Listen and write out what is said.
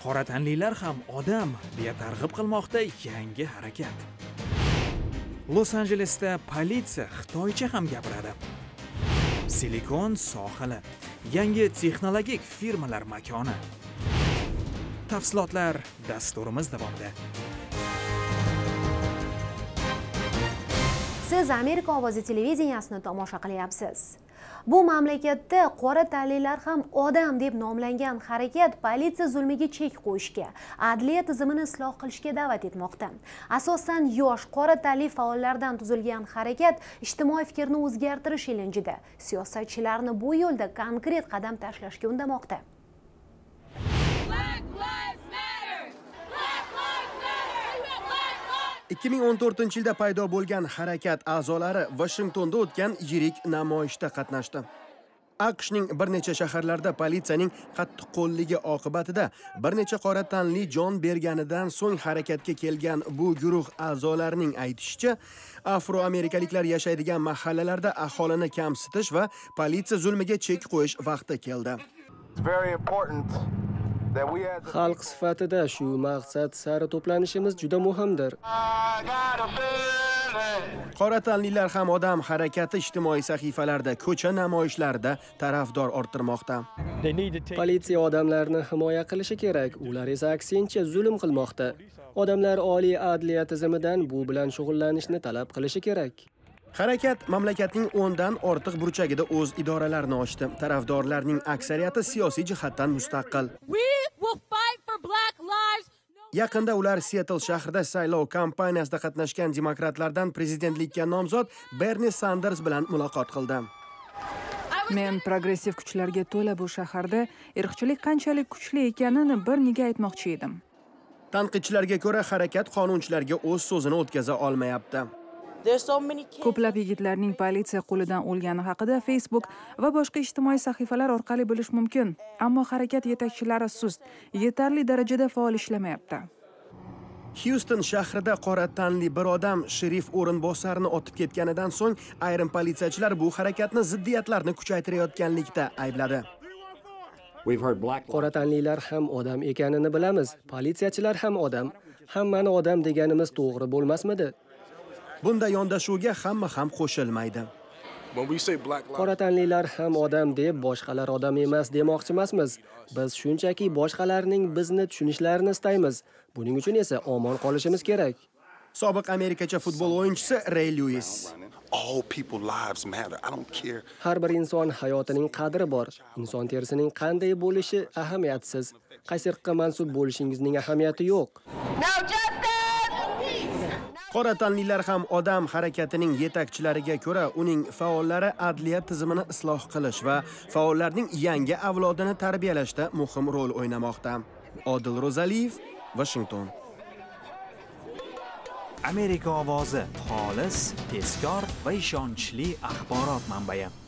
Qora tanlilar ham odam deya targ'ib qilmoqda yangi harakat. Los Anjelesda politsiya xitoycha ham gapiradi. Silikon sohili, yangi texnologik firmalar makoni. Tafsilotlar dasturimiz davomida. Siz Amerika ovozi televideniyasini tomosha qilyapsiz. Bu mamlakatda qora tanlilar ham odam deb nomlangan harakat politsiya zulmiga chek qo'yishga, adliya tizimini isloh qilishga da'vat etmoqda. Asosan yosh qora tanli faollardan tuzilgan harakat ijtimoiy fikrni o'zgartirish ilinjida siyosatchilarni bu yo'lda konkret qadam tashlashga undamoqda. 2014-yilda paydo bo'lgan harakat a'zolari Washingtonda o'tgan yirik namoyishda qatnashdi. AQShning bir necha shaharlarda politsiyaning qattiqqo'lligi oqibatida bir necha qora tanli jon berganidan so'ng harakatga kelgan bu guruh a'zolarining aytishicha, afroamerikaliklar yashaydigan mahallalarda aholini kamsitish va politsiya zulmiga chek qo'yish vaqti keldi. Xalq sifatida shu maqsad sari to'planishimiz juda muhimdir. Qora tanlilar ham odam harakati ijtimoiy sahifalarda, ko'cha namoyishlarida tarafdor orttirmoqda. Politsiya odamlarni himoya qilishi kerak, ular esa aksincha zulm qilmoqda. Odamlar oliy adliya tizimidan bu bilan shug'ullanishni talab qilishi kerak. Harakat mamlakatning 10 dan ortiq burchagida o'z idoralarini ochdi. Tarafdorlarning aksariyati siyosiy jihatdan mustaqil. Yaqinda ular Seattle shahrida saylov kampaniyasida qatnashgan demokratlardan prezidentlikka nomzod Bernie Sanders bilan muloqot qildi. Men progressiv kuchlarga to'la bu shaharda irqchilik qanchalik kuchli ekanini bir nega aytmoqchi edim. Tanqidchilarga ko'ra, harakat qonunchilarga o'z so'zini o'tkaza olmayapti. Ko'plab yigitlarning politsiya qo'lidan o'lgani haqida Facebook va boshqa ijtimoiy sahifalar orqali bilish mumkin. Ammo harakat yetakchilari sust, yetarli darajada faol ishlamayapti. Houston shahrida qora tanli bir odam sherif o'rinbosarini otib ketganidan so'ng ayrim politsiyachilar bu harakatni ziddiyatlarni kuchaytirayotganlikda aybladi. Qora tanlilar ham odam ekanini bilamiz, politsiyachilar ham odam. Hammani odam deganimiz to'g'ri bo'lmasmidi? Bunda yondashuvga hamma ham qo'shilmaydi. Qora tanlilar ham odam deb boshqalar odam emas demoqchi emasmiz. Biz shunchaki boshqalarning bizni tushunishlarini istaymiz. Buning uchun esa omon qolishimiz kerak. Sobiq amerikacha futbol o'yinchisi Ray Lewis. Har bir inson hayotining qadri bor. Inson terisining qanday bo'lishi ahamiyatsiz. Qaysi irqqa mansub bo'lishingizning ahamiyati yo'q. Qora tanlilar ham odam harakatining yetakchilariga ko'ra uning faollari adliya tizimini isloh qilish va faollarning yangi avlodini tarbiyalashda muhim rol o'ynamoqda. Odil Ro'zaliyev, Washington. Amerika ovozi xolis, tezkor va ishonchli axborot manbai.